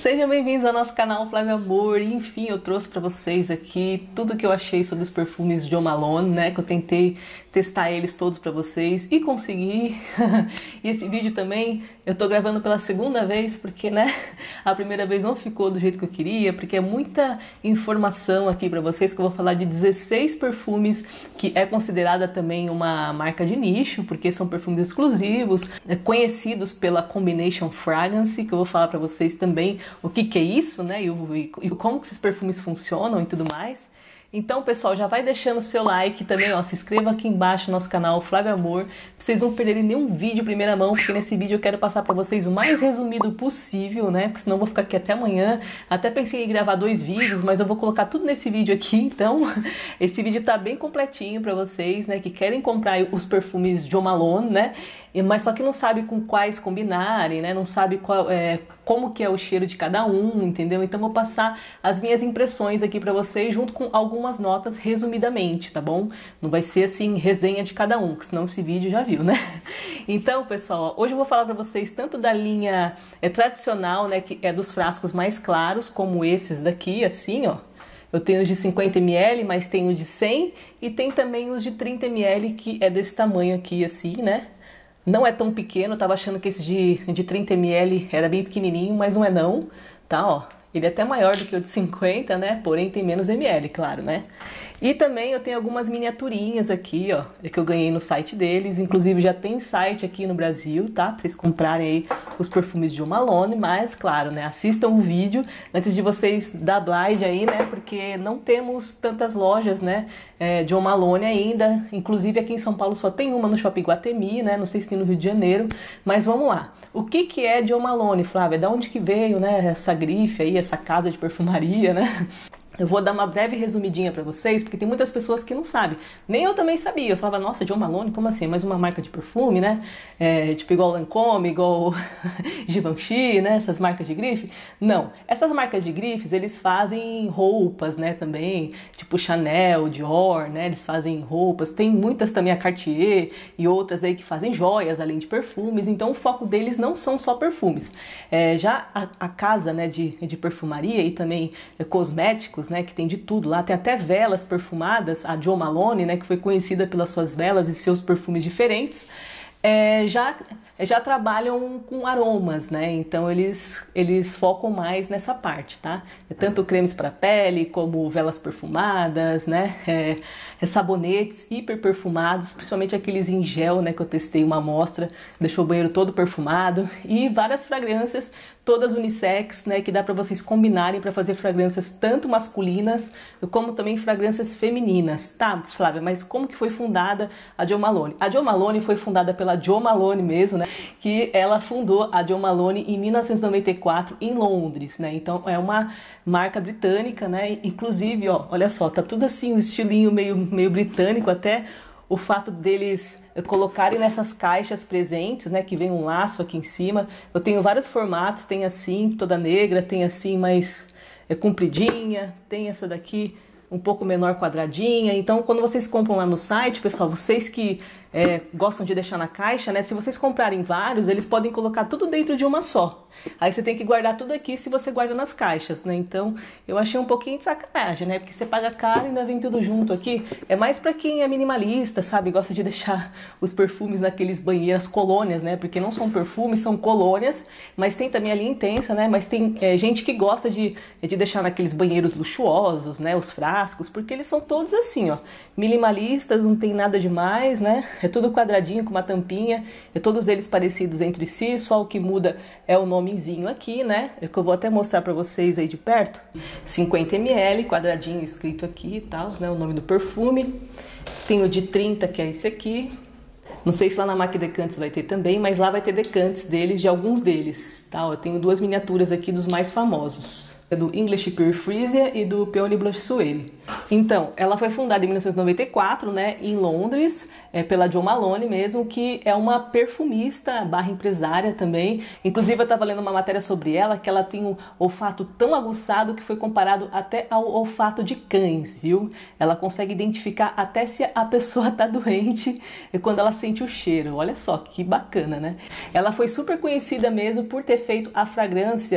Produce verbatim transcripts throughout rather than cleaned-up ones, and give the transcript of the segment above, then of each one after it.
Sejam bem-vindos ao nosso canal Flávia Amor. Enfim, eu trouxe para vocês aqui tudo que eu achei sobre os perfumes Jo Malone, né? Que eu tentei testar eles todos para vocês e consegui. E esse vídeo também eu tô gravando pela segunda vez porque, né? A primeira vez não ficou do jeito que eu queria, porque é muita informação aqui para vocês que eu vou falar de dezesseis perfumes que é considerada também uma marca de nicho, porque são perfumes exclusivos, conhecidos pela Combination Fragrance, que eu vou falar para vocês também o que que é isso, né, e, e, e como que esses perfumes funcionam e tudo mais. Então, pessoal, já vai deixando o seu like também, ó, se inscreva aqui embaixo no nosso canal Flávia Amor, pra vocês não perderem nenhum vídeo em primeira mão, porque nesse vídeo eu quero passar pra vocês o mais resumido possível, né, porque senão eu vou ficar aqui até amanhã. Até pensei em gravar dois vídeos, mas eu vou colocar tudo nesse vídeo aqui, então esse vídeo tá bem completinho pra vocês, né, que querem comprar os perfumes Jo Malone, né, mas só que não sabe com quais combinarem, né? Não sabe qual, é, como que é o cheiro de cada um, entendeu? Então vou passar as minhas impressões aqui pra vocês junto com algumas notas resumidamente, tá bom? Não vai ser assim resenha de cada um, que senão esse vídeo já viu, né? Então, pessoal, hoje eu vou falar pra vocês tanto da linha é, tradicional, né? Que é dos frascos mais claros, como esses daqui, assim, ó. Eu tenho os de cinquenta mililitros, mas tenho o de cem e tem também os de trinta mililitros, que é desse tamanho aqui, assim, né? Não é tão pequeno, eu tava achando que esse de, de trinta mililitros era bem pequenininho, mas não é não, tá, ó. Ele é até maior do que o de cinquenta, né, porém tem menos ml, claro, né. E também eu tenho algumas miniaturinhas aqui, ó, que eu ganhei no site deles, inclusive já tem site aqui no Brasil, tá, pra vocês comprarem aí os perfumes de Jo Malone, mas, claro, né, assistam o vídeo antes de vocês dar blind aí, né, porque não temos tantas lojas, né, é, de Jo Malone ainda, inclusive aqui em São Paulo só tem uma no Shopping Iguatemi, né, não sei se tem no Rio de Janeiro, mas vamos lá. O que que é Jo Malone, Flávia? Da onde que veio, né, essa grife aí, essa casa de perfumaria, né? Eu vou dar uma breve resumidinha pra vocês, porque tem muitas pessoas que não sabem. Nem eu também sabia. Eu falava, nossa, Jo Malone, como assim? Mais uma marca de perfume, né? É, tipo igual Lancôme, igual Givenchy, né? Essas marcas de grife. Não. Essas marcas de grifes, eles fazem roupas, né? Também, tipo Chanel, Dior, né? Eles fazem roupas. Tem muitas também, a Cartier e outras aí que fazem joias, além de perfumes. Então, o foco deles não são só perfumes. É, já a, a casa, né, de, de perfumaria e também é, cosméticos, né, que tem de tudo lá, tem até velas perfumadas, a Jo Malone, né, que foi conhecida pelas suas velas e seus perfumes diferentes, é, já, já trabalham com aromas, né, então eles, eles focam mais nessa parte, tá? Tanto cremes para pele, como velas perfumadas, né, é, é sabonetes hiper perfumados, principalmente aqueles em gel, né, que eu testei uma amostra, deixou o banheiro todo perfumado, e várias fragrâncias, todas unissex, né, que dá para vocês combinarem para fazer fragrâncias tanto masculinas como também fragrâncias femininas. Tá, Flávia, mas como que foi fundada a Jo Malone? A Jo Malone foi fundada pela Jo Malone mesmo, né, que ela fundou a Jo Malone em mil novecentos e noventa e quatro em Londres, né, então é uma marca britânica, né, inclusive, ó, olha só, tá tudo assim, um estilinho meio, meio britânico até. O fato deles colocarem nessas caixas presentes, né, que vem um laço aqui em cima. Eu tenho vários formatos, tem assim, toda negra, tem assim mais é, compridinha, tem essa daqui um pouco menor quadradinha. Então, quando vocês compram lá no site, pessoal, vocês que é, gostam de deixar na caixa, né, se vocês comprarem vários, eles podem colocar tudo dentro de uma só. Aí você tem que guardar tudo aqui se você guarda nas caixas, né? Então, eu achei um pouquinho de sacanagem, né? Porque você paga caro e ainda vem tudo junto aqui. É mais pra quem é minimalista, sabe? Gosta de deixar os perfumes naqueles banheiros, colônias, né? Porque não são perfumes, são colônias. Mas tem também a linha intensa, né? Mas tem é, gente que gosta de, de deixar naqueles banheiros luxuosos, né? Os frascos, porque eles são todos assim, ó. Minimalistas, não tem nada demais, né? É tudo quadradinho com uma tampinha. É todos eles parecidos entre si, só o que muda é o nome aqui, né? É que eu vou até mostrar pra vocês aí de perto. cinquenta mililitros, quadradinho escrito aqui e tal, né? O nome do perfume. Tem o de trinta, que é esse aqui. Não sei se lá na MAC Decantes vai ter também, mas lá vai ter decantes deles, de alguns deles, tá? Eu tenho duas miniaturas aqui dos mais famosos. Do English Pure Freesia e do Peony Blush Suede. Então, ela foi fundada em mil novecentos e noventa e quatro, né, em Londres, é, pela Jo Malone mesmo, que é uma perfumista barra empresária também. Inclusive, eu estava lendo uma matéria sobre ela, que ela tem um olfato tão aguçado que foi comparado até ao olfato de cães, viu? Ela consegue identificar até se a pessoa tá doente quando ela sente o cheiro. Olha só, que bacana, né? Ela foi super conhecida mesmo por ter feito a fragrância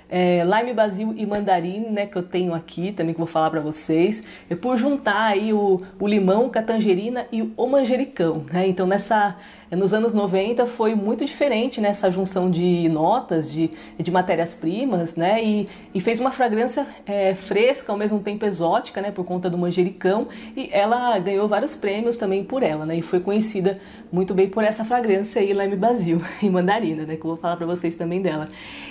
é, lime, basil e mandarine, né, que eu tenho aqui também, que eu vou falar pra vocês. É por juntar aí o, o limão com a tangerina e o manjericão, né? Então nessa... Nos anos noventa foi muito diferente nessa, né, junção de notas, de, de matérias-primas, né? E, e fez uma fragrância é, fresca, ao mesmo tempo exótica, né? Por conta do manjericão. E ela ganhou vários prêmios também por ela, né? E foi conhecida muito bem por essa fragrância aí, lime, basil e mandarina, né? Que eu vou falar pra vocês também dela.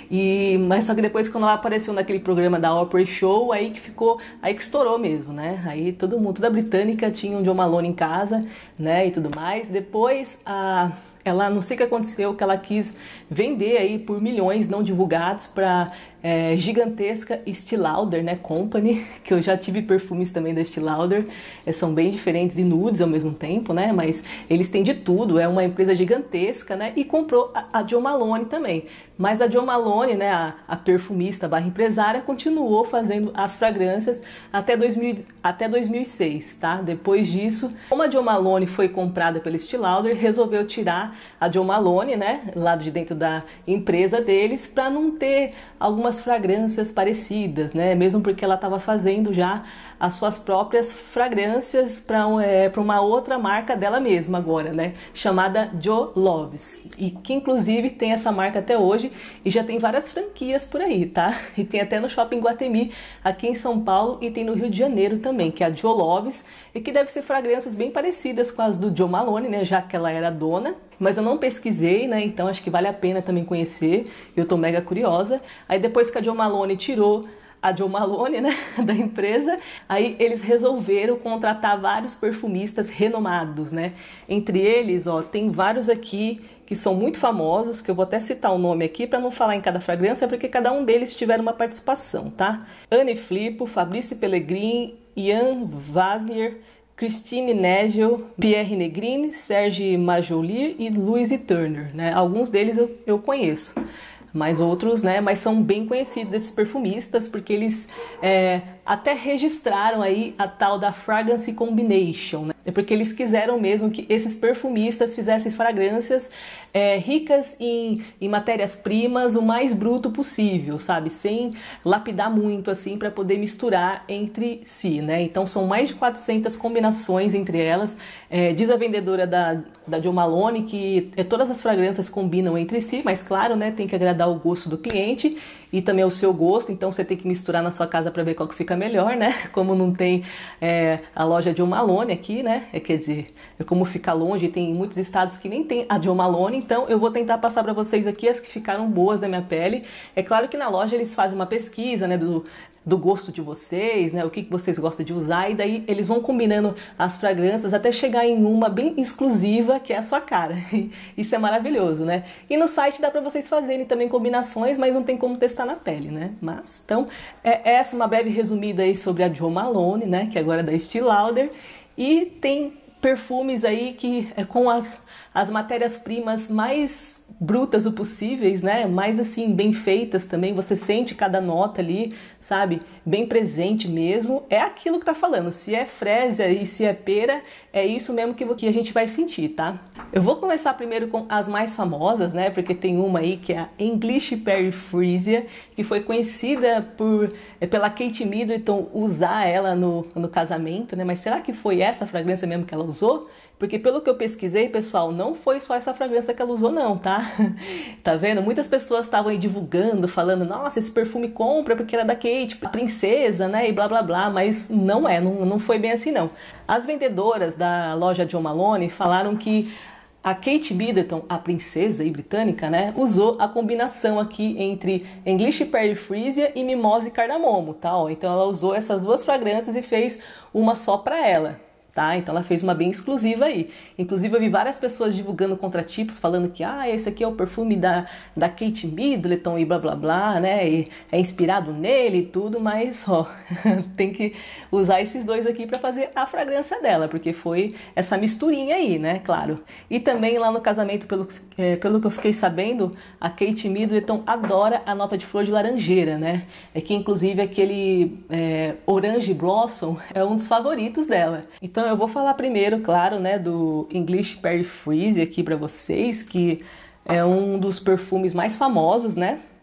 E, mas só que depois, quando ela apareceu naquele programa da Oprah Show, aí que ficou, aí que estourou mesmo, né? Aí todo mundo, toda a britânica tinha um John Malone em casa, né? E tudo mais. Depois, a ela, não sei o que aconteceu, que ela quis vender aí por milhões não divulgados para é, gigantesca Estée Lauder, né, Company, que eu já tive perfumes também da Estée Lauder, é, são bem diferentes e nudes ao mesmo tempo, né, mas eles têm de tudo, é uma empresa gigantesca, né, e comprou a, a Jo Malone também, mas a Jo Malone, né, a, a perfumista barra empresária, continuou fazendo as fragrâncias até, dois mil, até dois mil e seis, tá, depois disso, como a Jo Malone foi comprada pela Estée Lauder, resolveu tirar a Jo Malone, né, lá de dentro da empresa deles, para não ter algumas fragrâncias parecidas, né, mesmo porque ela estava fazendo já as suas próprias fragrâncias para é, para uma outra marca dela mesma agora, né, chamada Jo Loves, e que inclusive tem essa marca até hoje e já tem várias franquias por aí, tá, e tem até no Shopping Guatemi aqui em São Paulo e tem no Rio de Janeiro também, que é a Jo Loves, e que deve ser fragrâncias bem parecidas com as do Jo Malone, né, já que ela era dona, mas eu não pesquisei, né, então acho que vale a pena também conhecer, eu tô mega curiosa. Aí depois que a Jo Malone tirou a Jo Malone, né, da empresa, aí eles resolveram contratar vários perfumistas renomados, né, entre eles, ó, tem vários aqui que são muito famosos, que eu vou até citar o nome aqui para não falar em cada fragrância, porque cada um deles tiveram uma participação, tá? Anne Filippo, Fabrice Pellegrini, Ian Vasnier, Christine Nagel, Pierre Negrini, Serge Majolier e Louise Turner, né? Alguns deles eu, eu conheço, mas outros, né? Mas são bem conhecidos esses perfumistas, porque eles é, até registraram aí a tal da Fragrance Combination, né? É porque eles quiseram mesmo que esses perfumistas fizessem fragrâncias é, ricas em, em matérias-primas o mais bruto possível, sabe? Sem lapidar muito, assim, para poder misturar entre si, né? Então são mais de quatrocentas combinações entre elas. É, diz a vendedora da, da Jo Malone que é, todas as fragrâncias combinam entre si, mas claro, né? Tem que agradar o gosto do cliente e também o seu gosto, então você tem que misturar na sua casa para ver qual que fica melhor, né? Como não tem é, a loja Jo Malone aqui, né? É, quer dizer, é como fica longe, tem muitos estados que nem tem a Jo Malone, então eu vou tentar passar para vocês aqui as que ficaram boas na minha pele. É claro que na loja eles fazem uma pesquisa, né, do, do gosto de vocês, né, o que vocês gostam de usar, e daí eles vão combinando as fragrâncias até chegar em uma bem exclusiva, que é a sua cara. Isso é maravilhoso, né? E no site dá para vocês fazerem também combinações, mas não tem como testar na pele, né? Mas, então, é essa uma breve resumida aí sobre a Jo Malone, né, que agora é da Estée Lauder. E tem perfumes aí que é com as, as matérias-primas mais brutas o possíveis, né? Mais assim, bem feitas também. Você sente cada nota ali, sabe? Bem presente mesmo. É aquilo que tá falando. Se é frésia e se é pera, é isso mesmo que, que a gente vai sentir, tá? Eu vou começar primeiro com as mais famosas, né? Porque tem uma aí que é a English Pear Freesia, que foi conhecida por, pela Kate Middleton usar ela no, no casamento, né? Mas será que foi essa fragrância mesmo que ela usou? Porque pelo que eu pesquisei, pessoal, não foi só essa fragrância que ela usou não, tá? Tá vendo? Muitas pessoas estavam aí divulgando, falando, nossa, esse perfume compra porque era da Kate, a princesa, né? E blá blá blá, mas não é, não, não foi bem assim não. As vendedoras da loja Jo Malone falaram que a Kate Middleton, a princesa aí britânica, né, usou a combinação aqui entre English Pear Freesia e Mimosa e Cardamomo, tá? Ó, então ela usou essas duas fragrâncias e fez uma só pra ela. Tá? Então ela fez uma bem exclusiva aí. Inclusive eu vi várias pessoas divulgando contratipos, falando que ah, esse aqui é o perfume da, da Kate Middleton e blá blá blá, né? E é inspirado nele e tudo, mas ó, tem que usar esses dois aqui para fazer a fragrância dela, porque foi essa misturinha aí, né? Claro. E também lá no casamento, pelo, é, pelo que eu fiquei sabendo, a Kate Middleton adora a nota de flor de laranjeira, né? É que inclusive aquele é, Orange Blossom é um dos favoritos dela. Então eu vou falar primeiro, claro, né, do English Pear Freesia aqui para vocês, que é um dos perfumes mais famosos, né?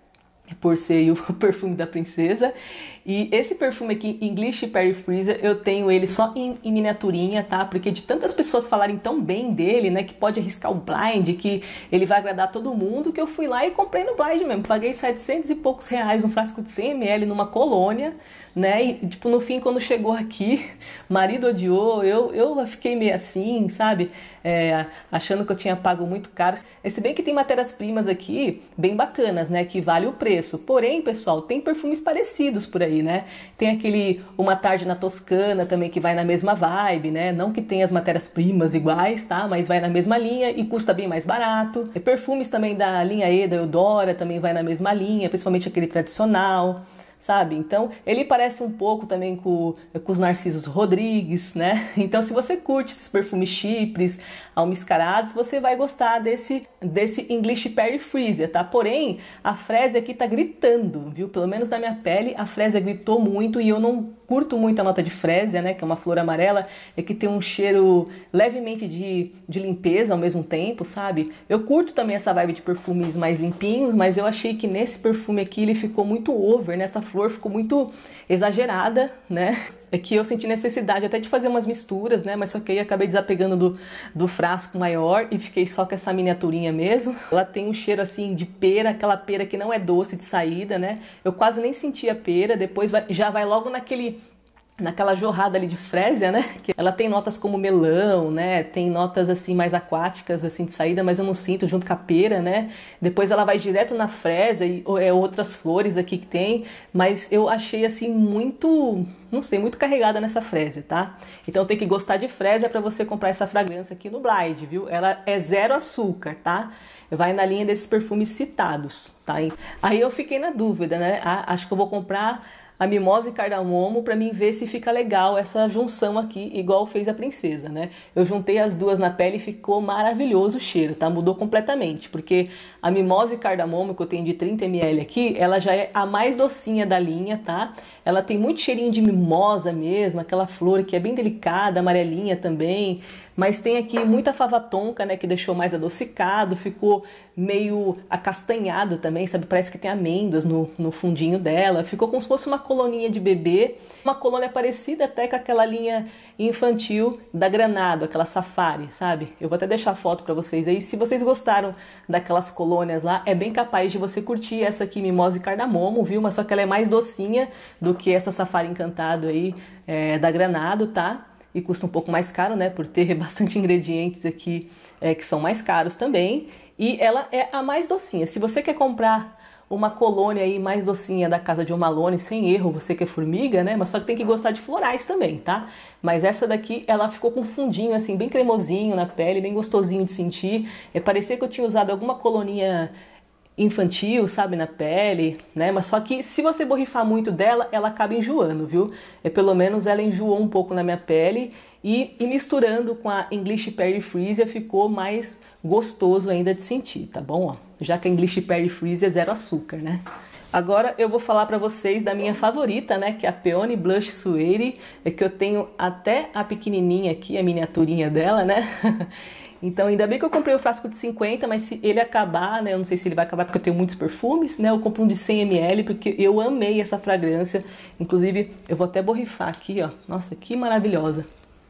por ser o perfume da princesa. E esse perfume aqui, English Perry Freezer, eu tenho ele só em, em miniaturinha, tá? Porque de tantas pessoas falarem tão bem dele, né, que pode arriscar o blind, que ele vai agradar todo mundo, que eu fui lá e comprei no blind mesmo. Paguei setecentos e poucos reais um frasco de cem mililitros numa colônia, né? E, tipo, no fim, quando chegou aqui, marido odiou, eu, eu fiquei meio assim, sabe? É, achando que eu tinha pago muito caro. É, se bem que tem matérias-primas aqui bem bacanas, né? Que vale o preço. Porém, pessoal, tem perfumes parecidos por aí, né? Tem aquele Uma Tarde na Toscana também, que vai na mesma vibe, né? Não que tenha as matérias-primas iguais, tá? Mas vai na mesma linha e custa bem mais barato. E perfumes também da linha E, da Eudora, também vai na mesma linha, principalmente aquele tradicional, sabe? Então, ele parece um pouco também com, com os Narcisos Rodrigues, né? Então, se você curte esses perfumes chipres, almiscarados, você vai gostar desse, desse English Perry Freezer, tá? Porém, a Frésia aqui tá gritando, viu? Pelo menos na minha pele, a Frésia gritou muito e eu não curto muito a nota de Frésia, né? Que é uma flor amarela, é que tem um cheiro levemente de, de limpeza ao mesmo tempo, sabe? Eu curto também essa vibe de perfumes mais limpinhos, mas eu achei que nesse perfume aqui ele ficou muito over, nessa flor ficou muito exagerada, né? É que eu senti necessidade até de fazer umas misturas, né? Mas só que aí acabei desapegando do, do frasco maior e fiquei só com essa miniaturinha mesmo. Ela tem um cheiro assim de pera, aquela pera que não é doce de saída, né? Eu quase nem senti a pera, depois vai, já vai logo naquele... naquela jorrada ali de Frésia, né? Ela tem notas como melão, né? Tem notas assim mais aquáticas assim de saída, mas eu não sinto junto com a pera, né? Depois ela vai direto na Frésia e é outras flores aqui que tem, mas eu achei assim muito, não sei, muito carregada nessa Frésia, tá? Então tem que gostar de Frésia para você comprar essa fragrância aqui no Blind, viu? Ela é zero açúcar, tá? Vai na linha desses perfumes citados, tá? Aí eu fiquei na dúvida, né? Ah, acho que eu vou comprar a Mimosa e Cardamomo para mim ver se fica legal essa junção aqui, igual fez a princesa, né? Eu juntei as duas na pele e ficou maravilhoso o cheiro, tá? Mudou completamente, porque a Mimosa e Cardamomo, que eu tenho de trinta mililitros aqui, ela já é a mais docinha da linha, tá? Ela tem muito cheirinho de mimosa mesmo, aquela flor que é bem delicada, amarelinha também, mas tem aqui muita fava tonka, né, que deixou mais adocicado, ficou meio acastanhado também, sabe? Parece que tem amêndoas no, no fundinho dela, ficou como se fosse uma coloninha de bebê, uma colônia parecida até com aquela linha infantil da Granado, aquela Safari, sabe? Eu vou até deixar a foto pra vocês aí, se vocês gostaram daquelas colônias lá, é bem capaz de você curtir essa aqui, Mimosa e Cardamomo, viu? Mas só que ela é mais docinha do que essa Safari Encantado aí é, da Granado, tá? E custa um pouco mais caro, né? Por ter bastante ingredientes aqui é, que são mais caros também. E ela é a mais docinha. Se você quer comprar uma colônia aí mais docinha da Casa de Jo Malone, sem erro, você que é formiga, né? Mas só que tem que gostar de florais também, tá? Mas essa daqui, ela ficou com um fundinho assim, bem cremosinho na pele, bem gostosinho de sentir. É, parecia que eu tinha usado alguma colonia infantil, sabe, na pele, né? Mas só que se você borrifar muito dela, ela acaba enjoando, viu? É, pelo menos ela enjoou um pouco na minha pele e, e misturando com a English Perry Freezer ficou mais gostoso ainda de sentir, tá bom? Ó, já que a English Perry Freezer é zero açúcar, né? Agora eu vou falar pra vocês da minha favorita, né? Que é a Peony Blush Suede, é que eu tenho até a pequenininha aqui, a miniaturinha dela, né? Então, ainda bem que eu comprei o frasco de cinquenta, mas se ele acabar, né, eu não sei se ele vai acabar porque eu tenho muitos perfumes, né, eu compro um de cem mililitros porque eu amei essa fragrância. Inclusive, eu vou até borrifar aqui, ó. Nossa, que maravilhosa.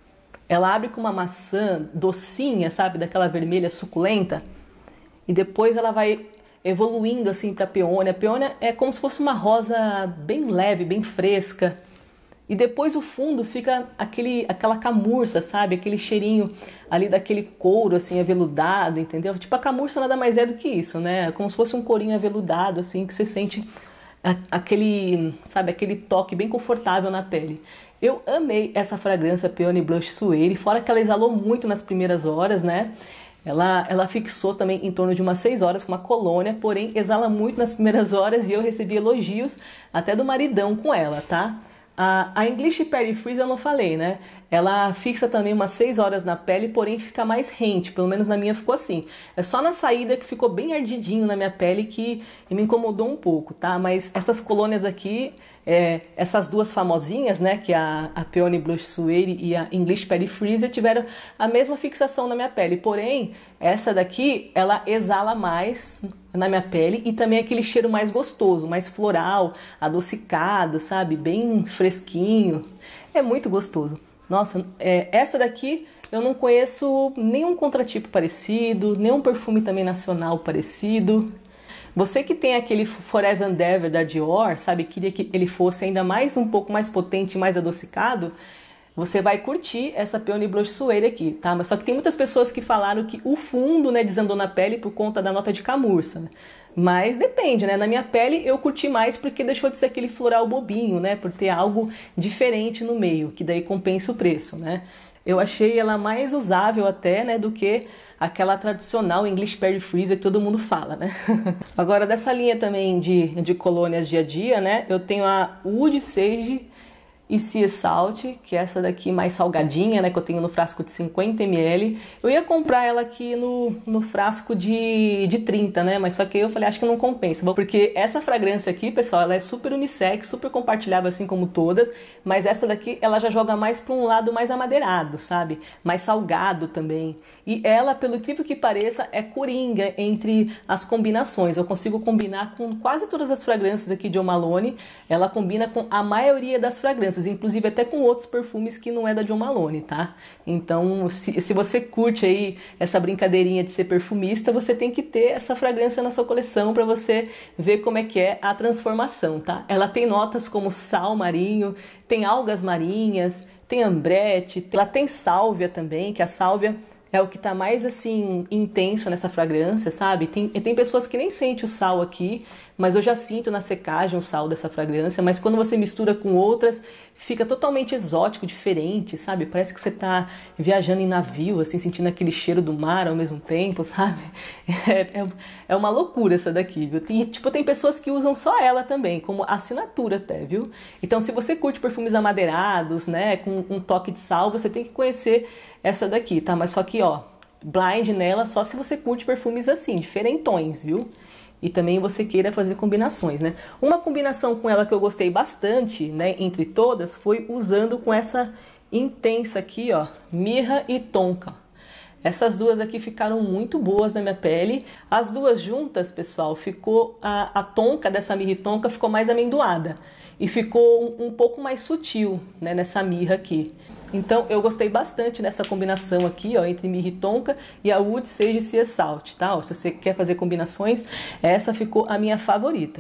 Ela abre com uma maçã docinha, sabe, daquela vermelha suculenta, e depois ela vai evoluindo assim para a peônia. A peônia é como se fosse uma rosa bem leve, bem fresca. E depois o fundo fica aquele, aquela camurça, sabe? Aquele cheirinho ali daquele couro, assim, aveludado, entendeu? Tipo, a camurça nada mais é do que isso, né? Como se fosse um courinho aveludado, assim, que você sente aquele, sabe? Aquele toque bem confortável na pele. Eu amei essa fragrância Peony Blush Suede, fora que ela exalou muito nas primeiras horas, né? Ela, ela fixou também em torno de umas seis horas com uma colônia, porém exala muito nas primeiras horas e eu recebi elogios até do maridão com ela, tá? A, a English Perry Freezer eu não falei, né? ela fixa também umas seis horas na pele, porém fica mais rente, pelo menos na minha ficou assim. É só na saída que ficou bem ardidinho na minha pele que me incomodou um pouco, tá? Mas essas colônias aqui, é, essas duas famosinhas, né, que é a, a Peony Blush Suede e a English Peri Freezer, tiveram a mesma fixação na minha pele, porém, essa daqui, ela exala mais na minha pele e também aquele cheiro mais gostoso, mais floral, adocicado, sabe? Bem fresquinho. É muito gostoso. Nossa, é, essa daqui eu não conheço nenhum contratipo parecido, nenhum perfume também nacional parecido. Você que tem aquele Forever and Ever da Dior, sabe, queria que ele fosse ainda mais um pouco mais potente, mais adocicado, você vai curtir essa Peony Blush Suede aqui, tá? Mas só que tem muitas pessoas que falaram que o fundo, né, desandou na pele por conta da nota de camurça, né? Mas depende, né? Na minha pele eu curti mais porque deixou de ser aquele floral bobinho, né? Por ter algo diferente no meio, que daí compensa o preço, né? Eu achei ela mais usável até, né, do que aquela tradicional English Peri Freezer que todo mundo fala, né? Agora, dessa linha também de, de colônias dia a dia, né? Eu tenho a Wood Sage e Sea Salt, que é essa daqui mais salgadinha, né, que eu tenho no frasco de cinquenta mililitros. Eu ia comprar ela aqui no, no frasco de, de trinta, né, mas só que eu falei, acho que não compensa, porque essa fragrância aqui, pessoal, ela é super unissex, super compartilhável assim como todas, mas essa daqui, ela já joga mais para um lado mais amadeirado, sabe, mais salgado também. E ela, pelo incrível que pareça, é coringa entre as combinações. Eu consigo combinar com quase todas as fragrâncias aqui de Jo Malone. Ela combina com a maioria das fragrâncias, inclusive até com outros perfumes que não é da Jo Malone, tá? Então, se, se você curte aí essa brincadeirinha de ser perfumista, você tem que ter essa fragrância na sua coleção para você ver como é que é a transformação, tá? Ela tem notas como sal marinho, tem algas marinhas, tem ambrete, ela tem sálvia também, que a sálvia é o que tá mais assim intenso nessa fragrância, sabe? Tem, tem pessoas que nem sentem o sal aqui, mas eu já sinto na secagem o sal dessa fragrância, mas quando você mistura com outras, fica totalmente exótico, diferente, sabe? Parece que você tá viajando em navio, assim, sentindo aquele cheiro do mar ao mesmo tempo, sabe? É, é, é uma loucura essa daqui, viu? Tem, tipo, tem pessoas que usam só ela também, como assinatura até, viu? Então, se você curte perfumes amadeirados, né, com um toque de sal, você tem que conhecer essa daqui, tá? Mas só que, ó, blind nela só se você curte perfumes assim, diferentões, viu? E também você queira fazer combinações, né? Uma combinação com ela que eu gostei bastante, né, entre todas, foi usando com essa intensa aqui, ó, mirra e tonka. Essas duas aqui ficaram muito boas na minha pele. As duas juntas, pessoal, ficou a, a tonka dessa mirra e tonka ficou mais amendoada. E ficou um, um pouco mais sutil, né, nessa mirra aqui. Então eu gostei bastante dessa combinação aqui, ó, entre mirra e tonka e a Wood Sage Sea Salt, tá? Ó, se você quer fazer combinações, essa ficou a minha favorita.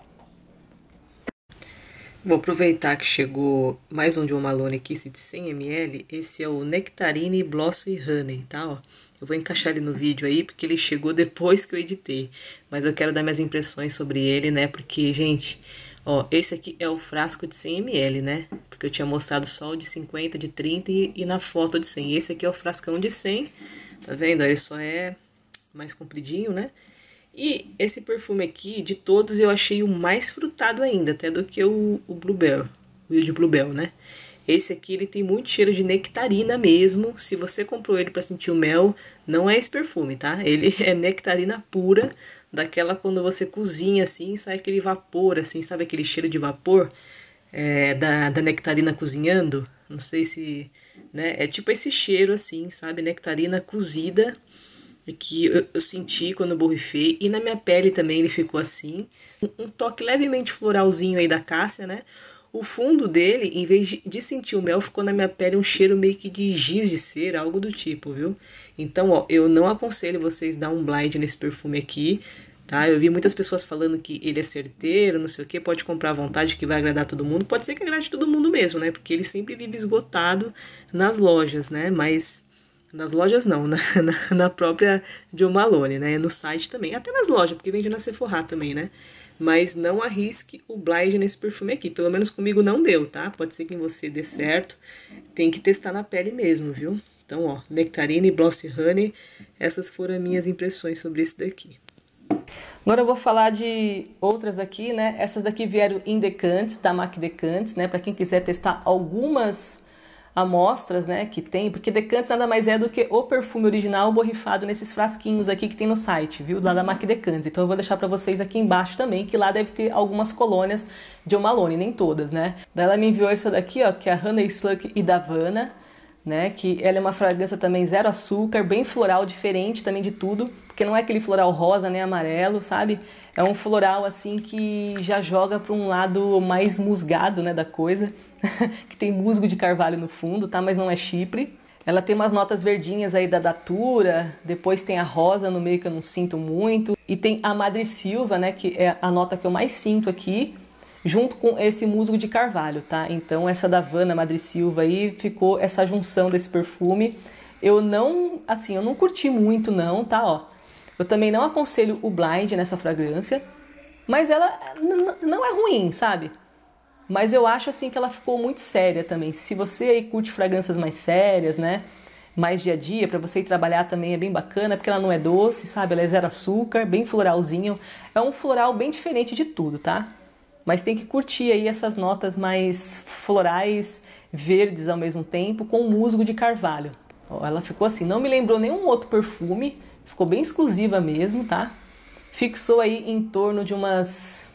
Vou aproveitar que chegou mais um Jo Malone aqui, esse de cem mililitros. Esse é o Nectarine Blossom Honey, tá? Ó, eu vou encaixar ele no vídeo aí, porque ele chegou depois que eu editei. Mas eu quero dar minhas impressões sobre ele, né? Porque, gente, ó, esse aqui é o frasco de cem mililitros, né? Porque eu tinha mostrado só o de cinquenta, de trinta e, e na foto de cem. Esse aqui é o frascão de cem, tá vendo? Ele só é mais compridinho, né? E esse perfume aqui, de todos, eu achei o mais frutado ainda, até do que o, o Bluebell, o Wild Bluebell, né? Esse aqui, ele tem muito cheiro de nectarina mesmo. Se você comprou ele pra sentir o mel, não é esse perfume, tá? Ele é nectarina pura, daquela quando você cozinha assim, sai aquele vapor, assim, sabe aquele cheiro de vapor é, da, da nectarina cozinhando? Não sei se, né? É tipo esse cheiro assim, sabe? Nectarina cozida, que eu, eu senti quando eu borrifei, e na minha pele também ele ficou assim, um, um toque levemente floralzinho aí da cássia, né? O fundo dele, em vez de, de sentir o mel, ficou na minha pele um cheiro meio que de giz de cera, algo do tipo, viu? Então, ó, eu não aconselho vocês dar um blind nesse perfume aqui, tá? Eu vi muitas pessoas falando que ele é certeiro, não sei o que, pode comprar à vontade que vai agradar todo mundo. Pode ser que agrade todo mundo mesmo, né? Porque ele sempre vive esgotado nas lojas, né? Mas nas lojas não, na, na, na própria Jo Malone, né? No site também, até nas lojas, porque vende na Sephora também, né? Mas não arrisque o blind nesse perfume aqui. Pelo menos comigo não deu, tá? Pode ser que em você dê certo. Tem que testar na pele mesmo, viu? Então, ó, Nectarine e Blossom Honey. Essas foram as minhas impressões sobre esse daqui. Agora eu vou falar de outras aqui, né? Essas daqui vieram em decantes, da MAC Decantes, né? Para quem quiser testar algumas, amostras, né, que tem, porque Decanthes nada mais é do que o perfume original borrifado nesses frasquinhos aqui que tem no site, viu, lá da marca Decanthes. Então eu vou deixar pra vocês aqui embaixo também, que lá deve ter algumas colônias de Jo Malone, nem todas, né. Daí ela me enviou essa daqui, ó, que é a Honey Slug e Davana, né, que ela é uma fragrância também zero açúcar, bem floral, diferente também de tudo, porque não é aquele floral rosa nem amarelo, sabe? É um floral assim que já joga para um lado mais musgado, né, da coisa, que tem musgo de carvalho no fundo, tá? Mas não é chipre. Ela tem umas notas verdinhas aí da Datura, depois tem a rosa no meio que eu não sinto muito, e tem a Madressilva, né, que é a nota que eu mais sinto aqui, junto com esse musgo de carvalho, tá? Então essa da Havana Madressilva aí ficou essa junção desse perfume. Eu não, assim, eu não curti muito não, tá? Ó, eu também não aconselho o Blind nessa fragrância, mas ela não é ruim, sabe? Mas eu acho assim que ela ficou muito séria também. Se você aí curte fragrâncias mais sérias, né? Mais dia a dia, para você ir trabalhar também é bem bacana, porque ela não é doce, sabe? Ela é zero açúcar, bem floralzinho. É um floral bem diferente de tudo, tá? Mas tem que curtir aí essas notas mais florais, verdes ao mesmo tempo, com musgo de carvalho. Ó, ela ficou assim, não me lembrou nenhum outro perfume, ficou bem exclusiva mesmo, tá? Fixou aí em torno de umas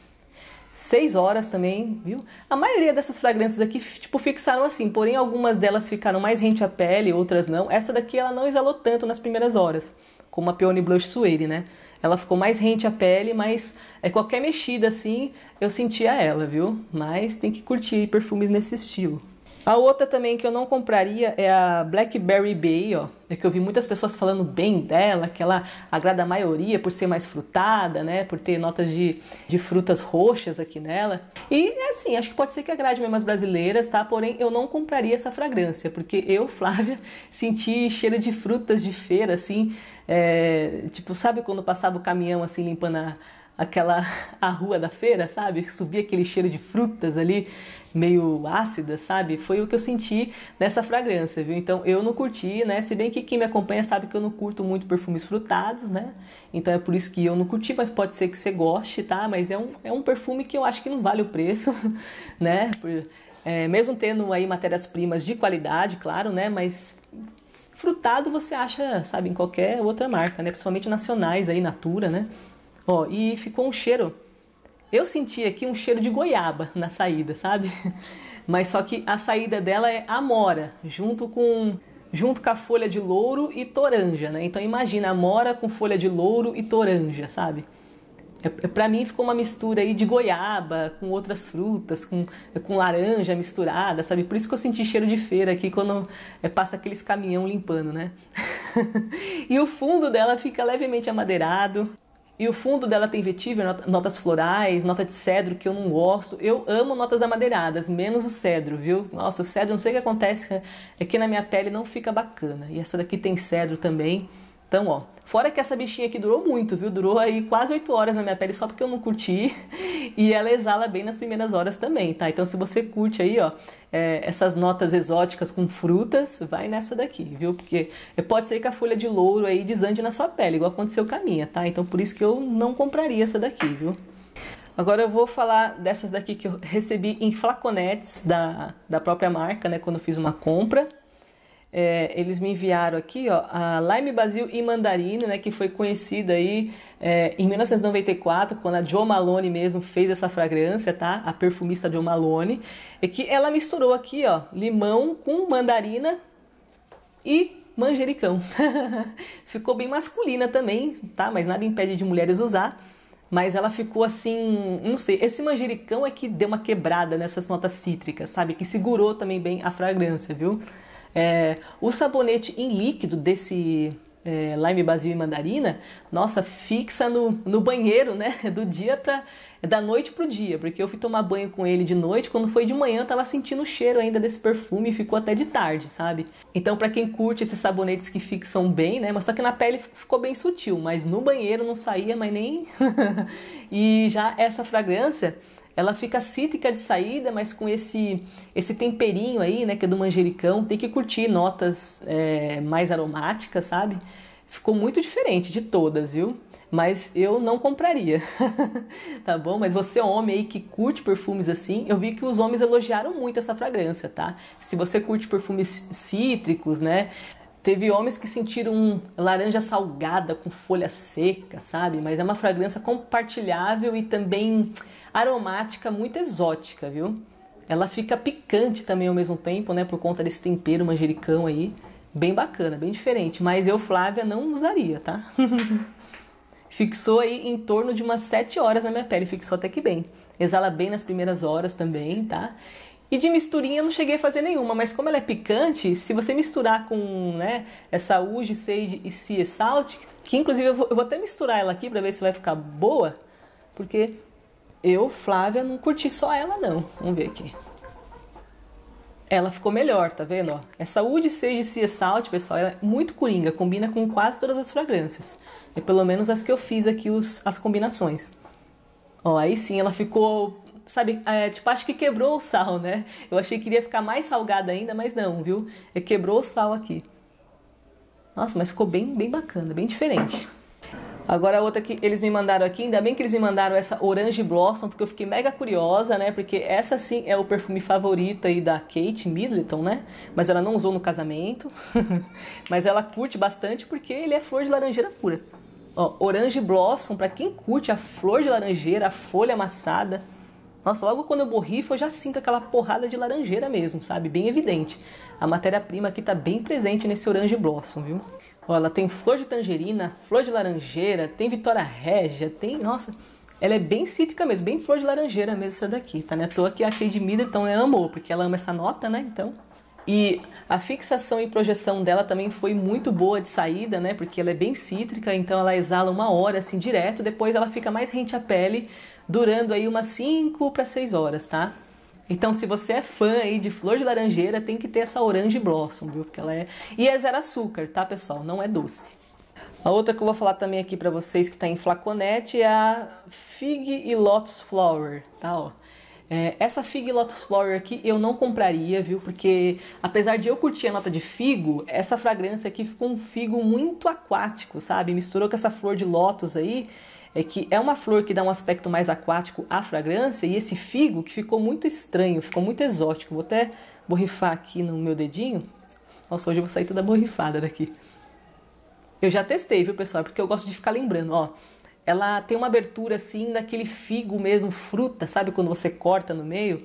seis horas também, viu? A maioria dessas fragrâncias aqui, tipo, fixaram assim, porém algumas delas ficaram mais rente à pele, outras não. Essa daqui ela não exalou tanto nas primeiras horas, como a Peony Blush Suede, né? Ela ficou mais rente à pele, mas é qualquer mexida assim, eu sentia ela, viu? Mas tem que curtir perfumes nesse estilo. A outra também que eu não compraria é a Blackberry Bay, ó. É que eu vi muitas pessoas falando bem dela, que ela agrada a maioria por ser mais frutada, né? Por ter notas de, de frutas roxas aqui nela. E assim, acho que pode ser que agrade mesmo as brasileiras, tá? Porém, eu não compraria essa fragrância, porque eu, Flávia, senti cheiro de frutas de feira, assim. É, tipo, sabe quando passava o caminhão assim limpando a, aquela a rua da feira, sabe? Subia aquele cheiro de frutas ali, meio ácida, sabe? Foi o que eu senti nessa fragrância, viu? Então eu não curti, né? Se bem que quem me acompanha sabe que eu não curto muito perfumes frutados, né? Então é por isso que eu não curti, mas pode ser que você goste, tá? Mas é um, é um perfume que eu acho que não vale o preço, né? Por, é, mesmo tendo aí matérias-primas de qualidade, claro, né? Mas frutado você acha, sabe, em qualquer outra marca, né? Principalmente nacionais aí, Natura, né? Ó, e ficou um cheiro... Eu senti aqui um cheiro de goiaba na saída, sabe? Mas só que a saída dela é amora, junto com, junto com a folha de louro e toranja, né? Então imagina, amora com folha de louro e toranja, sabe? É, pra mim ficou uma mistura aí de goiaba com outras frutas, com, com laranja misturada, sabe? Por isso que eu senti cheiro de feira aqui quando é, passa aqueles caminhão limpando, né? E o fundo dela fica levemente amadeirado. E o fundo dela tem vetiver, notas florais, nota de cedro que eu não gosto. Eu amo notas amadeiradas, menos o cedro, viu? Nossa, o cedro, não sei o que acontece, é que na minha pele não fica bacana. E essa daqui tem cedro também. Então, ó, fora que essa bichinha aqui durou muito, viu? Durou aí quase oito horas na minha pele só porque eu não curti. E ela exala bem nas primeiras horas também, tá? Então, se você curte aí, ó, é, essas notas exóticas com frutas, vai nessa daqui, viu? Porque pode ser que a folha de louro aí desande na sua pele, igual aconteceu com a minha, tá? Então, por isso que eu não compraria essa daqui, viu? Agora eu vou falar dessas daqui que eu recebi em flaconetes da, da própria marca, né? Quando eu fiz uma compra. É, eles me enviaram aqui, ó, a Lime Basil e Mandarina, né, que foi conhecida aí é, em mil novecentos e noventa e quatro, quando a Jo Malone mesmo fez essa fragrância, tá? A perfumista Jo Malone, e que ela misturou aqui, ó, limão com mandarina e manjericão. Ficou bem masculina também, tá? Mas nada impede de mulheres usar. Mas ela ficou assim, não sei, esse manjericão é que deu uma quebrada nessas notas cítricas, sabe? Que segurou também bem a fragrância, viu? É, o sabonete em líquido desse é, Lime Basil e Mandarina, nossa, fixa no, no banheiro, né? Do dia pra, da noite pro dia, porque eu fui tomar banho com ele de noite, quando foi de manhã eu tava sentindo o cheiro ainda desse perfume e ficou até de tarde, sabe? Então pra quem curte esses sabonetes que fixam bem, né? Mas só que na pele ficou bem sutil, mas no banheiro não saía mais nem... E já essa fragrância... Ela fica cítrica de saída, mas com esse, esse temperinho aí, né, que é do manjericão. Tem que curtir notas é, mais aromáticas, sabe? Ficou muito diferente de todas, viu? mas eu não compraria, tá bom? Mas você, homem aí que curte perfumes assim, eu vi que os homens elogiaram muito essa fragrância, tá? Se você curte perfumes cítricos, né? Teve homens que sentiram um laranja salgada com folha seca, sabe? Mas é uma fragrância compartilhável e também aromática, muito exótica, viu? Ela fica picante também ao mesmo tempo, né? Por conta desse tempero manjericão aí. Bem bacana, bem diferente. Mas eu, Flávia, não usaria, tá? Fixou aí em torno de umas sete horas na minha pele. Fixou até que bem. Exala bem nas primeiras horas também, tá? E de misturinha eu não cheguei a fazer nenhuma. Mas como ela é picante, se você misturar com, né, essa Uji, Sage e Sea Salt, que inclusive eu vou, eu vou até misturar ela aqui pra ver se vai ficar boa. Porque eu, Flávia, não curti só ela não. Vamos ver aqui. Ela ficou melhor, tá vendo? Ó, essa Uji Sage Sea Salt, pessoal, ela é muito coringa, combina com quase todas as fragrâncias. E pelo menos as que eu fiz aqui, os, as combinações. Ó, aí sim, ela ficou, sabe, é, tipo, acho que quebrou o sal, né? Eu achei que iria ficar mais salgada ainda, mas não, viu? É, quebrou o sal aqui. Nossa, mas ficou bem, bem bacana, bem diferente. Agora a outra que eles me mandaram aqui, ainda bem que eles me mandaram essa Orange Blossom, porque eu fiquei mega curiosa, né? Porque essa sim é o perfume favorito aí da Kate Middleton, né? Mas ela não usou no casamento, mas ela curte bastante porque ele é flor de laranjeira pura. Ó, Orange Blossom, pra quem curte a flor de laranjeira, a folha amassada. Nossa, logo quando eu borrifo eu já sinto aquela porrada de laranjeira mesmo, sabe? Bem evidente. A matéria-prima aqui tá bem presente nesse Orange Blossom, viu? Ó, ela tem flor de tangerina, flor de laranjeira, tem Vitória Régia, tem... Nossa, ela é bem cítrica mesmo, bem flor de laranjeira mesmo essa daqui, tá? Não é à toa que a Kate Middleton amou, porque ela ama essa nota, né? Então... E a fixação e projeção dela também foi muito boa de saída, né? Porque ela é bem cítrica, então ela exala uma hora assim direto, depois ela fica mais rente à pele, durando aí umas cinco para seis horas, tá? Então, se você é fã aí de flor de laranjeira, tem que ter essa Orange Blossom, viu? Porque ela é... E é zero açúcar, tá, pessoal? Não é doce. A outra que eu vou falar também aqui pra vocês, que tá em flaconete, é a Fig e Lotus Flower, tá, ó. É, essa Fig Lotus Flower aqui eu não compraria, viu? Porque apesar de eu curtir a nota de figo, essa fragrância aqui ficou um figo muito aquático, sabe? Misturou com essa flor de lótus aí, é que é uma flor que dá um aspecto mais aquático à fragrância, e esse figo que ficou muito estranho, ficou muito exótico. Vou até borrifar aqui no meu dedinho. Nossa, hoje eu vou sair toda borrifada daqui. Eu já testei, viu, pessoal? Porque eu gosto de ficar lembrando, ó. Ela tem uma abertura assim, daquele figo mesmo, fruta, sabe? Quando você corta no meio.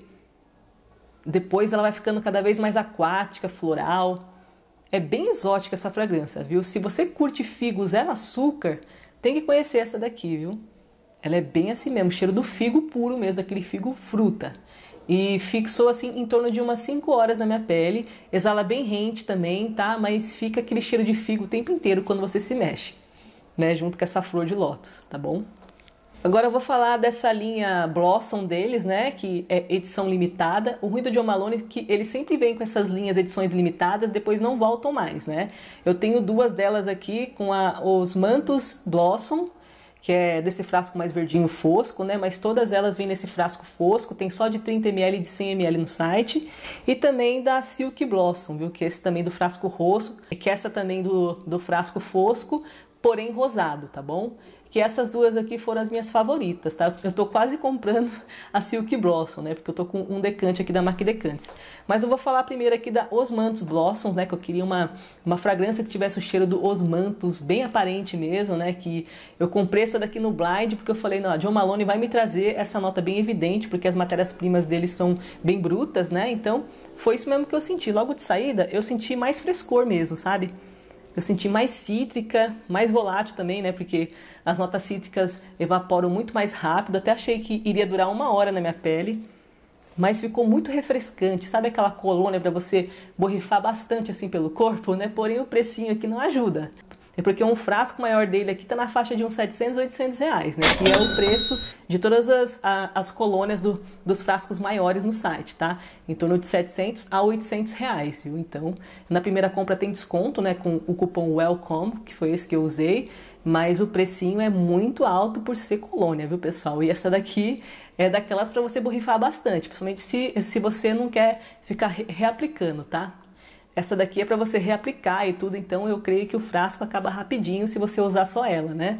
Depois ela vai ficando cada vez mais aquática, floral. É bem exótica essa fragrância, viu? Se você curte figo zero açúcar, tem que conhecer essa daqui, viu? Ela é bem assim mesmo, cheiro do figo puro mesmo, aquele figo fruta. E fixou assim em torno de umas cinco horas na minha pele. Exala bem rente também, tá? Mas fica aquele cheiro de figo o tempo inteiro quando você se mexe, né? Junto com essa flor de lótus, tá bom? Agora eu vou falar dessa linha Blossom deles, né? Que é edição limitada. O ruim do Jo Malone é que ele sempre vem com essas linhas edições limitadas, depois não voltam mais, né? Eu tenho duas delas aqui com a, os Mantos Blossom, que é desse frasco mais verdinho fosco, né? Mas todas elas vêm nesse frasco fosco, tem só de trinta mililitros e de cem mililitros no site. E também da Silk Blossom, viu? Que é esse também do frasco roxo, e que é essa também do, do frasco fosco, porém rosado, tá bom? Que essas duas aqui foram as minhas favoritas, tá? Eu tô quase comprando a Silk Blossom, né? Porque eu tô com um decante aqui da marca Decantes. Mas eu vou falar primeiro aqui da Os Mantos Blossoms, né? Que eu queria uma, uma fragrância que tivesse o cheiro do Os Mantos, bem aparente mesmo, né? Que eu comprei essa daqui no Blind, porque eu falei, não, a Jo Malone vai me trazer essa nota bem evidente, porque as matérias-primas deles são bem brutas, né? Então, foi isso mesmo que eu senti. Logo de saída, eu senti mais frescor mesmo, sabe? Eu senti mais cítrica, mais volátil também, né? Porque as notas cítricas evaporam muito mais rápido. Até achei que iria durar uma hora na minha pele. Mas ficou muito refrescante. Sabe aquela colônia para você borrifar bastante assim pelo corpo, né? Porém o precinho aqui não ajuda. É porque um frasco maior dele aqui tá na faixa de uns setecentos, oitocentos reais, né? Que é o preço de todas as, a, as colônias do, dos frascos maiores no site, tá? Em torno de setecentos a oitocentos reais, viu? Então, na primeira compra tem desconto, né? Com o cupom WELCOME, que foi esse que eu usei. Mas o precinho é muito alto por ser colônia, viu, pessoal? E essa daqui é daquelas para você borrifar bastante, principalmente se, se você não quer ficar re reaplicando, tá? Essa daqui é para você reaplicar e tudo, então eu creio que o frasco acaba rapidinho se você usar só ela, né?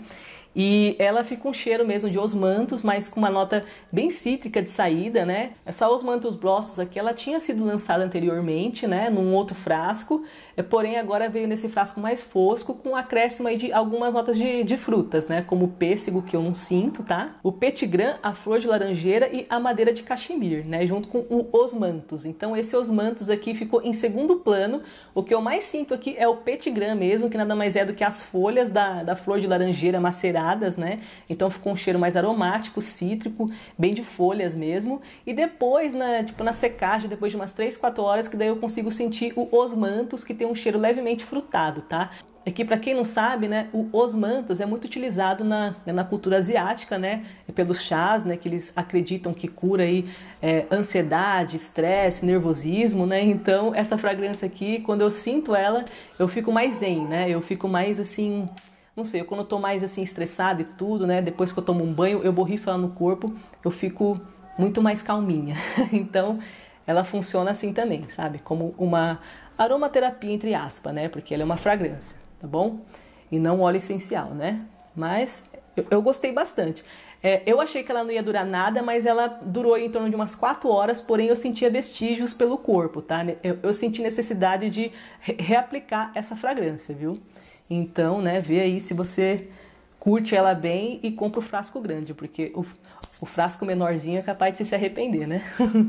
E ela fica um cheiro mesmo de osmanthus, mas com uma nota bem cítrica de saída, né? Essa Osmanthus blossoms aqui, ela tinha sido lançada anteriormente, né? Num outro frasco, porém agora veio nesse frasco mais fosco, com um acréscimo aí de algumas notas de, de frutas, né? Como o pêssego, que eu não sinto, tá? O petigram, a flor de laranjeira e a madeira de cachemir, né? Junto com o osmanthus. Então esse osmanthus aqui ficou em segundo plano. O que eu mais sinto aqui é o petigram mesmo, que nada mais é do que as folhas da, da flor de laranjeira maceradas, né? Então ficou um cheiro mais aromático, cítrico, bem de folhas mesmo. E depois, na, tipo, na secagem, depois de umas três, quatro horas, que daí eu consigo sentir o osmanthus, que tem um cheiro levemente frutado, tá? Aqui, para quem não sabe, né, o osmanthus é muito utilizado na, na cultura asiática, né, pelos chás, né, que eles acreditam que cura aí, é, ansiedade, estresse, nervosismo, né, então essa fragrância aqui, quando eu sinto ela, eu fico mais zen, né, eu fico mais assim, não sei, quando eu tô mais assim estressado e tudo, né, depois que eu tomo um banho, eu borrifo ela no corpo, eu fico muito mais calminha, então ela funciona assim também, sabe, como uma aromaterapia entre aspas, né, porque ela é uma fragrância. Tá bom? E não óleo essencial, né? Mas eu, eu gostei bastante. É, eu achei que ela não ia durar nada, mas ela durou em torno de umas quatro horas, porém eu sentia vestígios pelo corpo, tá? Eu, eu senti necessidade de re reaplicar essa fragrância, viu? Então, né, vê aí se você curte ela bem e compra o frasco grande, porque o, o frasco menorzinho é capaz de você se arrepender, né?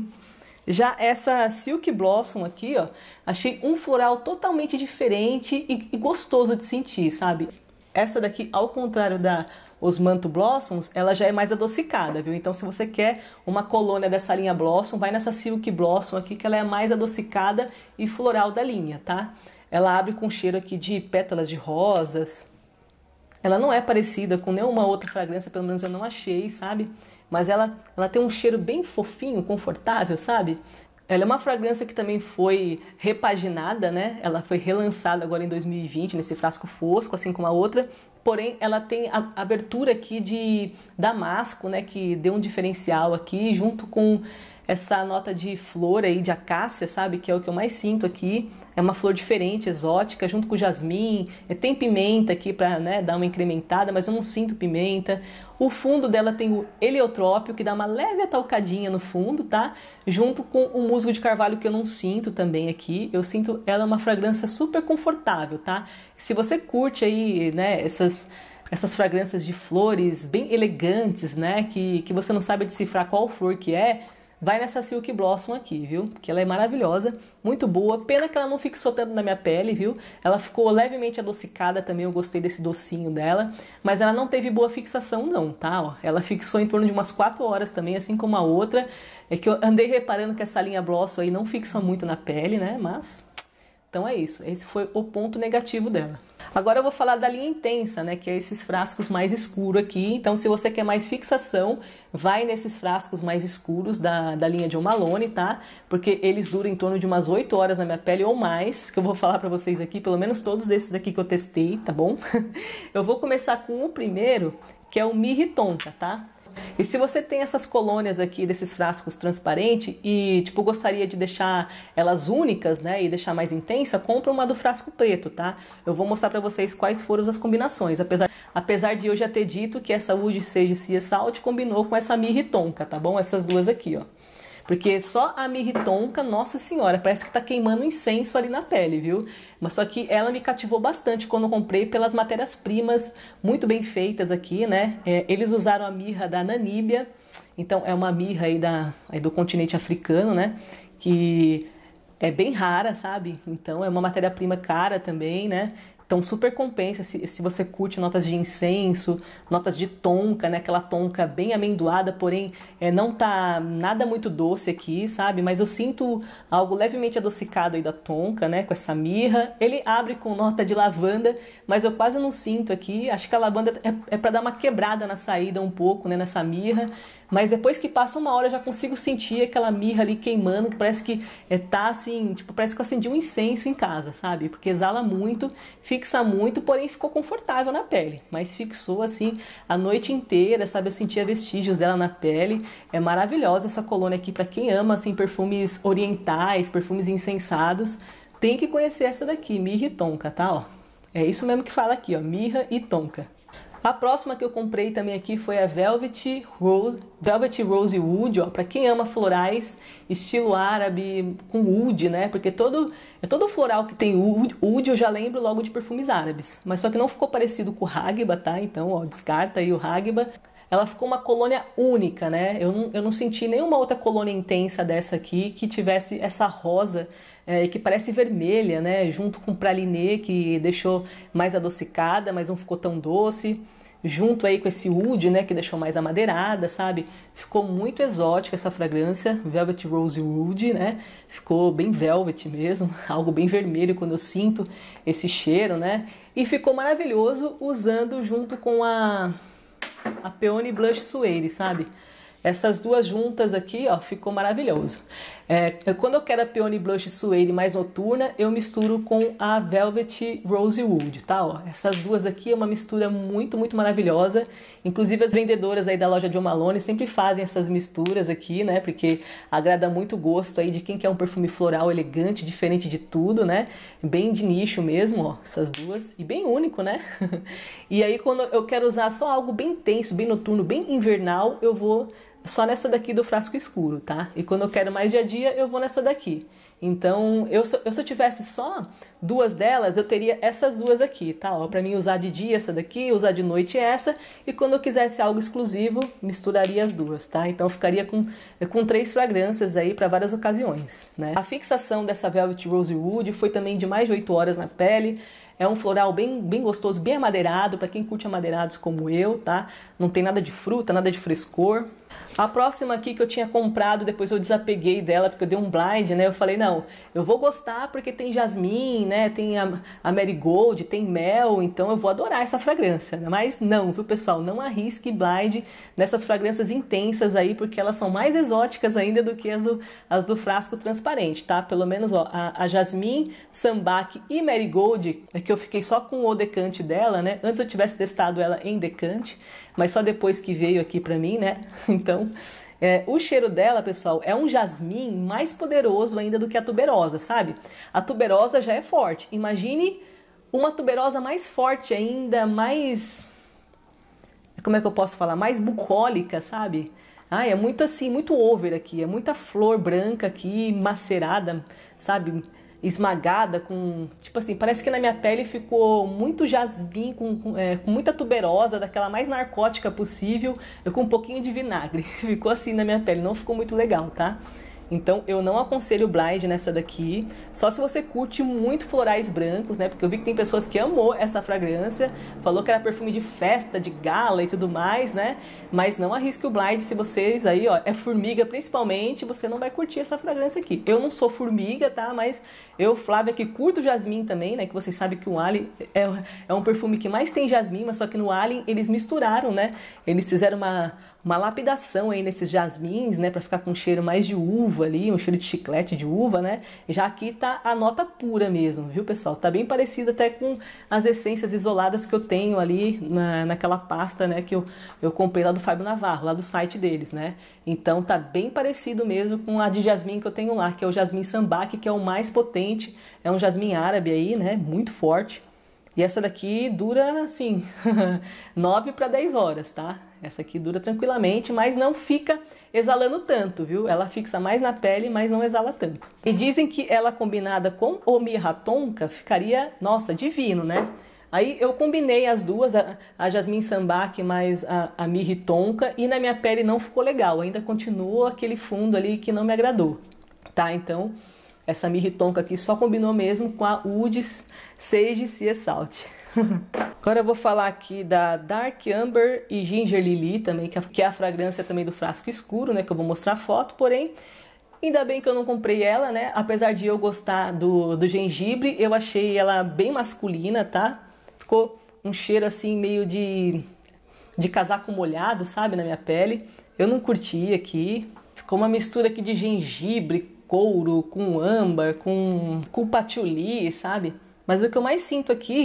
Já essa Silk Blossom aqui, ó, achei um floral totalmente diferente e, e gostoso de sentir, sabe? Essa daqui, ao contrário da Osmanthus Blossoms, ela já é mais adocicada, viu? Então, se você quer uma colônia dessa linha Blossom, vai nessa Silk Blossom aqui, que ela é a mais adocicada e floral da linha, tá? Ela abre com cheiro aqui de pétalas de rosas. Ela não é parecida com nenhuma outra fragrância, pelo menos eu não achei, sabe? Mas ela, ela tem um cheiro bem fofinho, confortável, sabe? Ela é uma fragrância que também foi repaginada, né? Ela foi relançada agora em dois mil e vinte, nesse frasco fosco, assim como a outra. Porém, ela tem a abertura aqui de damasco, né? Que deu um diferencial aqui, junto com essa nota de flor aí, de acácia, sabe? Que é o que eu mais sinto aqui. É uma flor diferente, exótica, junto com o jasmim. Tem pimenta aqui para, né, dar uma incrementada, mas eu não sinto pimenta. O fundo dela tem o heliotrópio, que dá uma leve atalcadinha no fundo, tá? Junto com o musgo de carvalho, que eu não sinto também aqui. Eu sinto ela uma fragrância super confortável, tá? Se você curte aí, né, essas... essas fragrâncias de flores bem elegantes, né, que, que você não sabe decifrar qual flor que é, vai nessa Silk Blossom aqui, viu? Que ela é maravilhosa, muito boa. Pena que ela não fixou tanto na minha pele, viu? Ela ficou levemente adocicada também, eu gostei desse docinho dela. Mas ela não teve boa fixação não, tá? Ó, ela fixou em torno de umas quatro horas também, assim como a outra. É que eu andei reparando que essa linha Blossom aí não fixa muito na pele, né? Mas... então é isso, esse foi o ponto negativo dela. Agora eu vou falar da linha intensa, né, que é esses frascos mais escuros aqui. Então se você quer mais fixação, vai nesses frascos mais escuros da, da linha Jo Malone, tá? Porque eles duram em torno de umas oito horas na minha pele ou mais, que eu vou falar pra vocês aqui, pelo menos todos esses aqui que eu testei, tá bom? Eu vou começar com o primeiro, que é o Mirra e Tonka, tá? E se você tem essas colônias aqui desses frascos transparentes e tipo gostaria de deixar elas únicas, né, e deixar mais intensa, compra uma do frasco preto, tá? Eu vou mostrar pra vocês quais foram as combinações, apesar, apesar de eu já ter dito que essa Wood Sage Sea Salt combinou com essa Mirra e Tonka, tá bom? Essas duas aqui, ó. Porque só a Mirra e Tonka, nossa senhora, parece que tá queimando incenso ali na pele, viu? Mas só que ela me cativou bastante quando eu comprei pelas matérias-primas muito bem feitas aqui, né? É, eles usaram a mirra da Namíbia, então é uma mirra aí, da, aí do continente africano, né? Que é bem rara, sabe? Então é uma matéria-prima cara também, né? Então super compensa se, se você curte notas de incenso, notas de tonka, né? Aquela tonka bem amendoada, porém é, não tá nada muito doce aqui, sabe? Mas eu sinto algo levemente adocicado aí da tonka, né? Com essa mirra. Ele abre com nota de lavanda, mas eu quase não sinto aqui. Acho que a lavanda é, é para dar uma quebrada na saída um pouco, né? Nessa mirra. Mas depois que passa uma hora eu já consigo sentir aquela mirra ali queimando, que parece que é, tá assim, tipo, parece que eu acendi um incenso em casa, sabe? Porque exala muito, fixa muito, porém ficou confortável na pele. Mas fixou assim a noite inteira, sabe? Eu sentia vestígios dela na pele. É maravilhosa essa colônia aqui para quem ama assim perfumes orientais, perfumes incensados. Tem que conhecer essa daqui, Mirra e Tonka, tá? Ó, é isso mesmo que fala aqui, ó, Mirra e Tonka. A próxima que eu comprei também aqui foi a Velvet Rose, Velvet Rose Wood, ó, para quem ama florais estilo árabe com wood, né? Porque todo é todo floral que tem wood, wood eu já lembro logo de perfumes árabes, mas só que não ficou parecido com o Hagba, tá? Então, ó, descarta aí o Hagba. Ela ficou uma colônia única, né? Eu não, eu não senti nenhuma outra colônia intensa dessa aqui que tivesse essa rosa é, que parece vermelha, né? Junto com o pralinê, que deixou mais adocicada, mas não ficou tão doce. Junto aí com esse wood, né? Que deixou mais amadeirada, sabe? Ficou muito exótica essa fragrância, Velvet Rose Wood, né? Ficou bem velvet mesmo, algo bem vermelho quando eu sinto esse cheiro, né? E ficou maravilhoso usando junto com a... a Peony Blush Suede, sabe? Essas duas juntas aqui, ó, ficou maravilhoso. É, quando eu quero a Peony Blush Suede mais noturna, eu misturo com a Velvet Rose Wood, tá? Ó, essas duas aqui é uma mistura muito, muito maravilhosa. Inclusive as vendedoras aí da loja Jo Malone sempre fazem essas misturas aqui, né? Porque agrada muito o gosto aí de quem quer um perfume floral elegante, diferente de tudo, né? Bem de nicho mesmo, ó, essas duas. E bem único, né? E aí quando eu quero usar só algo bem intenso, bem noturno, bem invernal, eu vou só nessa daqui do frasco escuro, tá? E quando eu quero mais dia a dia, eu vou nessa daqui. Então, eu, eu se eu tivesse só duas delas, eu teria essas duas aqui, tá? Ó, pra mim usar de dia essa daqui, usar de noite essa. E quando eu quisesse algo exclusivo, misturaria as duas, tá? Então, eu ficaria com, com três fragrâncias aí para várias ocasiões, né? A fixação dessa Velvet Rose Wood foi também de mais de oito horas na pele. É um floral bem, bem gostoso, bem amadeirado, para quem curte amadeirados como eu, tá? Não tem nada de fruta, nada de frescor. A próxima aqui que eu tinha comprado, depois eu desapeguei dela, porque eu dei um blind, né? Eu falei, não, eu vou gostar porque tem jasmim, né? Tem a, a marigold, tem mel, então eu vou adorar essa fragrância. Né? Mas não, viu, pessoal? Não arrisque blind nessas fragrâncias intensas aí, porque elas são mais exóticas ainda do que as do, as do frasco transparente, tá? Pelo menos, ó, a, a jasmim, sambac e marigold, é que eu fiquei só com o decante dela, né? Antes eu tivesse testado ela em decante, mas só depois que veio aqui pra mim, né? Então, é, o cheiro dela, pessoal, é um jasmim mais poderoso ainda do que a tuberosa, sabe? A tuberosa já é forte. Imagine uma tuberosa mais forte ainda, mais... Como é que eu posso falar? Mais bucólica, sabe? Ah, é muito assim, muito over aqui. É muita flor branca aqui, macerada, sabe? Esmagada com, tipo assim, parece que na minha pele ficou muito jasmim, com, com, é, com muita tuberosa, daquela mais narcótica possível, com um pouquinho de vinagre. Ficou assim na minha pele, não ficou muito legal, tá? Então eu não aconselho o blind nessa daqui, só se você curte muito florais brancos, né? Porque eu vi que tem pessoas que amou essa fragrância, falou que era perfume de festa, de gala e tudo mais, né? Mas não arrisque o blind se vocês aí, ó, é formiga principalmente, você não vai curtir essa fragrância aqui. Eu não sou formiga, tá? Mas eu, Flávia, que curto jasmim também, né? Que vocês sabem que o Alien é, é um perfume que mais tem jasmim, mas só que no Alien eles misturaram, né? Eles fizeram uma... uma lapidação aí nesses jasmins, né, para ficar com um cheiro mais de uva ali, um cheiro de chiclete de uva, né? Já aqui tá a nota pura mesmo, viu, pessoal? Tá bem parecido até com as essências isoladas que eu tenho ali na, naquela pasta, né, que eu, eu comprei lá do Fábio Navarro, lá do site deles, né? Então tá bem parecido mesmo com a de jasmim que eu tenho lá, que é o jasmim sambac, que é o mais potente, é um jasmim árabe aí, né, muito forte. E essa daqui dura, assim, nove para dez horas, tá? Essa aqui dura tranquilamente, mas não fica exalando tanto, viu? Ela fixa mais na pele, mas não exala tanto. E dizem que ela combinada com o Mirra Tonka ficaria, nossa, divino, né? Aí eu combinei as duas, a, a Jasmine Sambac mais a, a Mirra Tonka, e na minha pele não ficou legal. Ainda continua aquele fundo ali que não me agradou, tá? Então, essa Mirra Tonka aqui só combinou mesmo com a Woods Sage Sea Salt. Agora eu vou falar aqui da Dark Amber e Ginger Lily também, que é a fragrância também do frasco escuro, né, que eu vou mostrar a foto, porém, ainda bem que eu não comprei ela, né, apesar de eu gostar do, do gengibre, eu achei ela bem masculina, tá? Ficou um cheiro assim meio de, de casaco molhado, sabe, na minha pele. Eu não curti aqui, ficou uma mistura aqui de gengibre, couro, com âmbar, com, com patchouli, sabe? Mas o que eu mais sinto aqui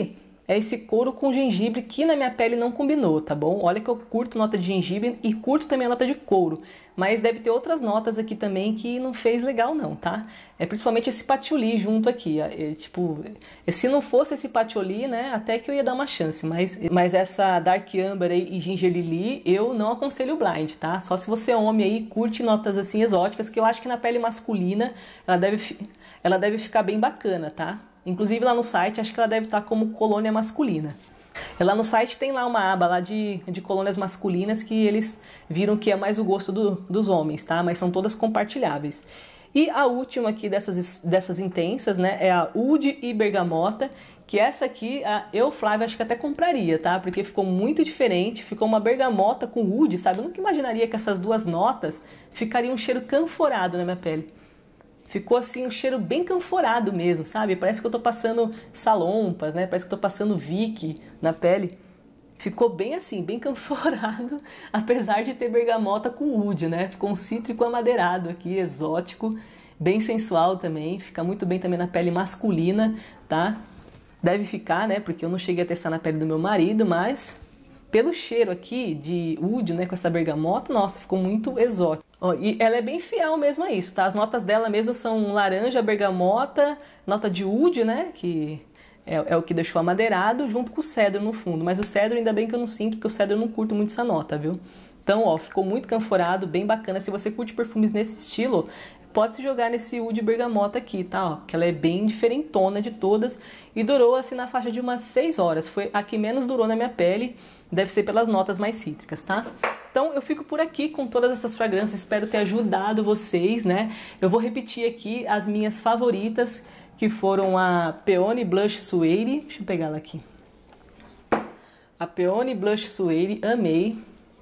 é esse couro com gengibre que na minha pele não combinou, tá bom? Olha que eu curto nota de gengibre e curto também a nota de couro, mas deve ter outras notas aqui também que não fez legal não, tá? É principalmente esse patchouli junto aqui, é, tipo, se não fosse esse patchouli, né, até que eu ia dar uma chance, mas, mas essa Dark Amber aí e Ginger Lily eu não aconselho o blind, tá? Só se você é homem aí curte notas assim exóticas, que eu acho que na pele masculina ela deve, ela deve ficar bem bacana, tá? Inclusive lá no site, acho que ela deve estar como colônia masculina. Lá no site tem lá uma aba lá de, de colônias masculinas que eles viram que é mais o gosto do, dos homens, tá? Mas são todas compartilháveis. E a última aqui dessas, dessas intensas, né, é a Oud e Bergamota, que essa aqui, a, eu, Flávia, acho que até compraria, tá? Porque ficou muito diferente, ficou uma bergamota com Oud, sabe? Eu nunca imaginaria que essas duas notas ficariam um cheiro canforado na minha pele. Ficou assim um cheiro bem canforado mesmo, sabe? Parece que eu tô passando salompas, né? Parece que eu tô passando Vick na pele. Ficou bem assim, bem canforado, apesar de ter bergamota com oud, né? Ficou um cítrico amadeirado aqui, exótico, bem sensual também. Fica muito bem também na pele masculina, tá? Deve ficar, né? Porque eu não cheguei a testar na pele do meu marido, mas pelo cheiro aqui de oud, né? Com essa bergamota, nossa, ficou muito exótico. Oh, e ela é bem fiel mesmo a isso, tá? As notas dela mesmo são laranja, bergamota, nota de oud, né? Que é, é o que deixou amadeirado, junto com o cedro no fundo. Mas o cedro ainda bem que eu não sinto, porque o cedro eu não curto muito essa nota, viu? Então, ó, ficou muito canforado, bem bacana. Se você curte perfumes nesse estilo, pode se jogar nesse oud bergamota aqui, tá? Ó, que ela é bem diferentona de todas e durou assim na faixa de umas seis horas. Foi a que menos durou na minha pele, deve ser pelas notas mais cítricas, tá? Então eu fico por aqui com todas essas fragrâncias, espero ter ajudado vocês, né? Eu vou repetir aqui as minhas favoritas, que foram a Peony Blush Suede, deixa eu pegar ela aqui. A Peony Blush Suede, amei.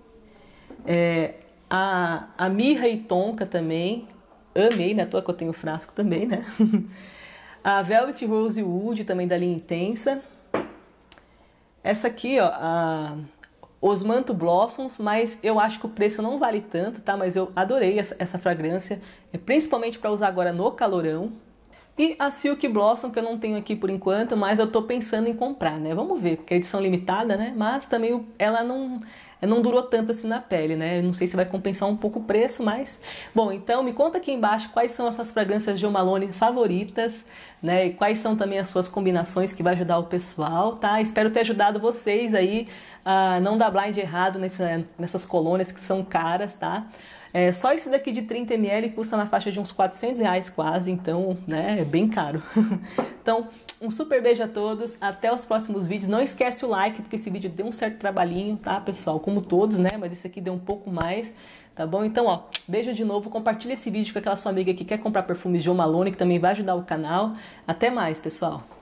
É, a, a Mirra e Tonka também, amei, né? À toa que eu tenho frasco também, né? A Velvet Rose Wood, também da linha Intensa. Essa aqui, ó, a Osmanto Blossoms, mas eu acho que o preço não vale tanto, tá? Mas eu adorei essa, essa fragrância, principalmente para usar agora no calorão. E a Silk Blossom, que eu não tenho aqui por enquanto, mas eu tô pensando em comprar, né? Vamos ver, porque a edição limitada, né? Mas também ela não, não durou tanto assim na pele, né? Eu não sei se vai compensar um pouco o preço, mas... Bom, então me conta aqui embaixo quais são as suas fragrâncias Jo Malone favoritas, né? E quais são também as suas combinações que vai ajudar o pessoal, tá? Espero ter ajudado vocês aí a não dar blind errado nessa, nessas colônias que são caras, tá? É, só esse daqui de trinta mililitros custa na faixa de uns quatrocentos reais quase, então, né, é bem caro. Então, um super beijo a todos, até os próximos vídeos. Não esquece o like, porque esse vídeo deu um certo trabalhinho, tá, pessoal? Como todos, né, mas esse aqui deu um pouco mais, tá bom? Então, ó, beijo de novo, compartilha esse vídeo com aquela sua amiga que quer comprar perfumes Jo Malone, que também vai ajudar o canal. Até mais, pessoal!